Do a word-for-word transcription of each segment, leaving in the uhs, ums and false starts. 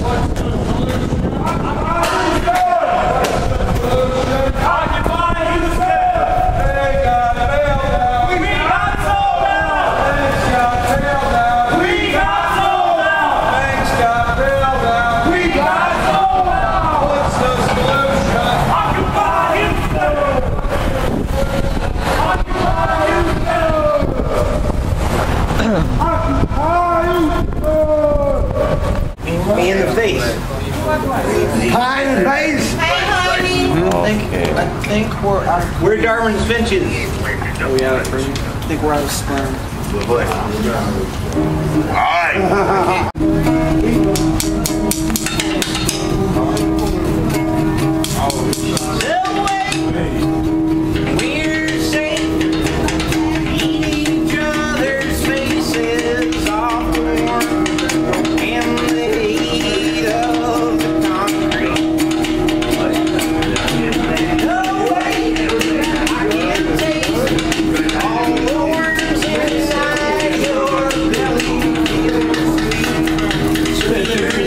Me in the face. Pie in the face? Hey, honey. I think, I think we're out of... We're Darwin's finches. Are we out of fruit? I think we're out of sperm. Alright. Thank you.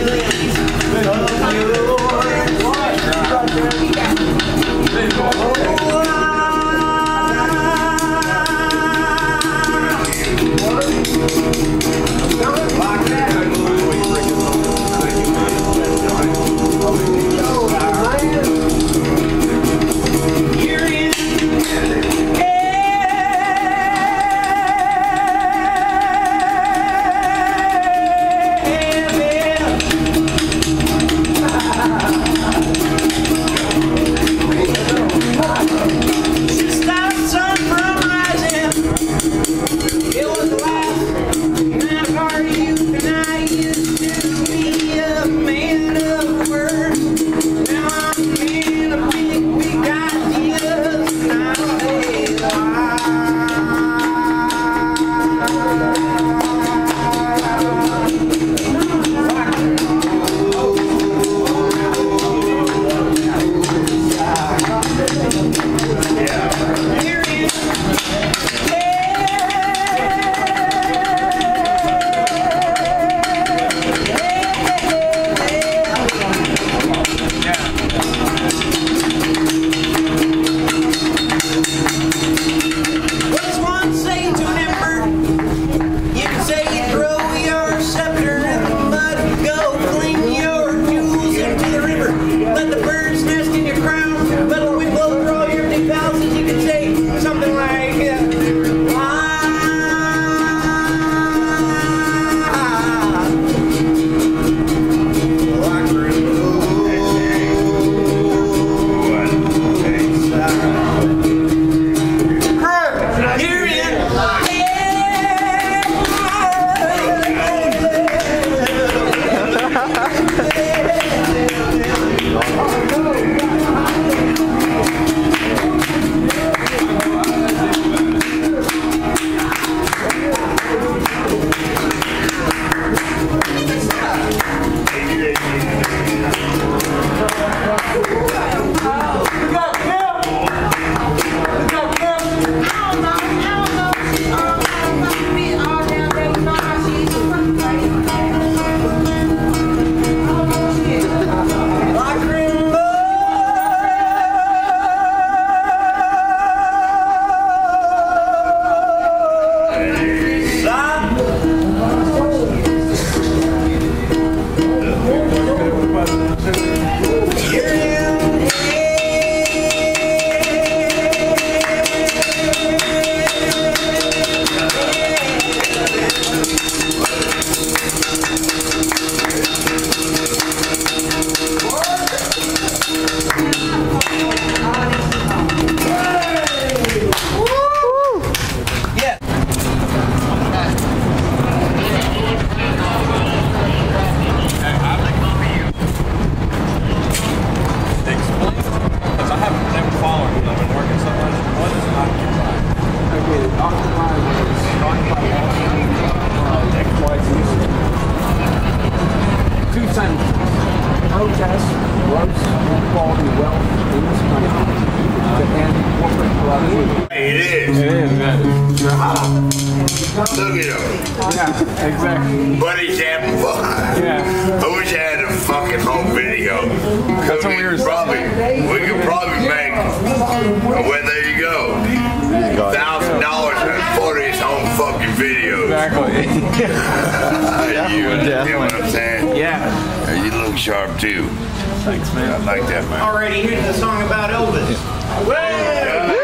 Yeah, exactly. Buddy's having fun. Yeah. I wish I had a fucking home video. That's what we were probably, we could probably make, well, there you go. Thousand dollars and forty his home fucking videos. Exactly. You know what I'm saying? Yeah. You look sharp too. Thanks, man. I like that, man. Alrighty, here's the song about Elvis. Way!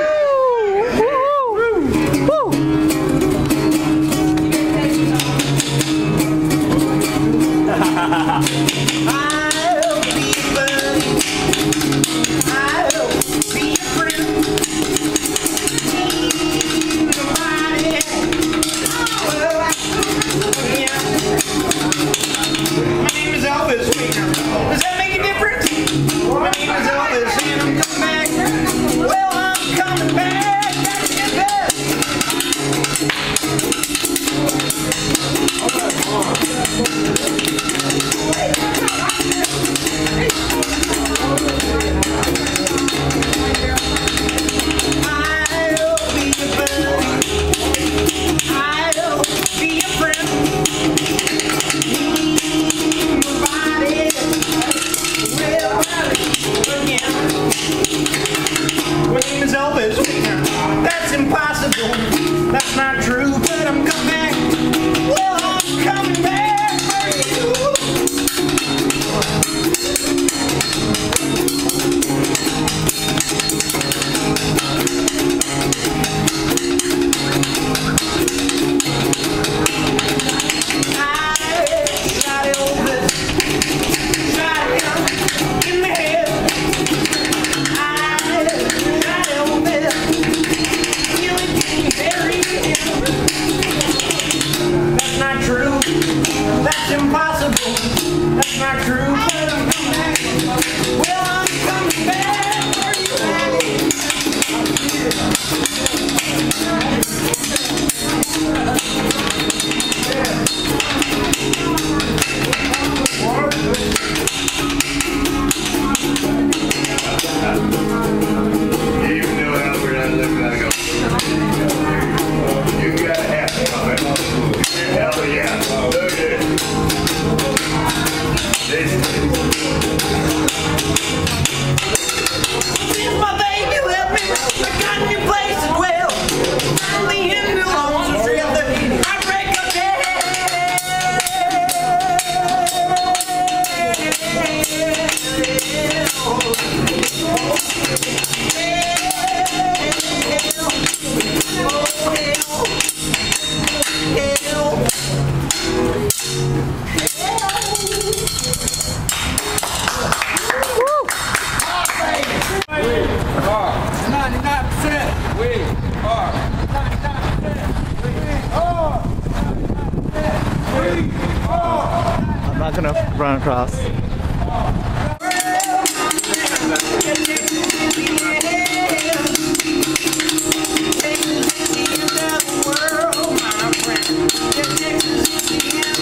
I'll be a buddy. I'll be a friend. Nobody. Oh, yeah. My name is Elvis. Does that make a difference? My name is Elvis and I'm coming back. Well, I'm coming back. That's it, best. I'll be a buddy. I'll be a friend. Nobody will again. My name is Elvis. That's impossible. That's not true, but I'm coming back. Well, I'm coming back for you. That's not true. That's impossible. That's not true. But I'm coming back. Well, I'm coming back for you, Daddy. Even though Albert doesn't look like a you gotta have it. Hell yeah. Look at it. This Since my baby left me, I got a new place to dwell. Finally in the lonesome trail that I break up I'm not gonna run across. Texas is the end of the world, my friend. Texas is the end